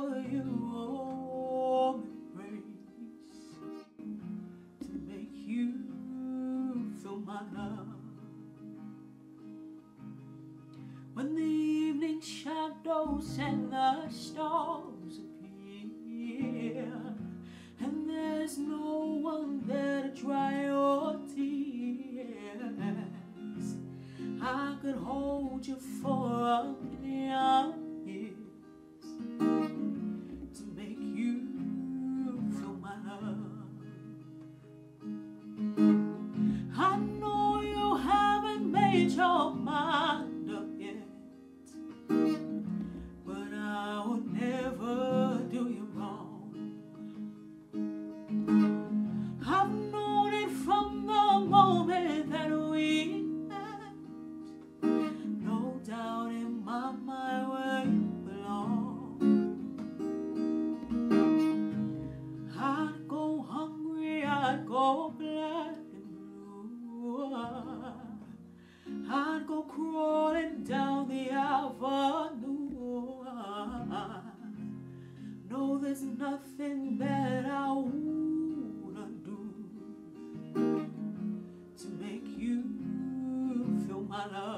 offer you warm embrace to make you feel my love. When the evening shadows and the stars appear, and there's no one there to dry your tears, I could hold you for a million years to make you feel my love. I know you haven't made your mind up yet, but I will never do you wrong. I've known it from the moment that we met. No doubt in my mind where you belong. I'd go hungry, I'd go black and blue, I'd go crawling down the avenue. No, there's nothing that I wouldn't do to make you feel my love.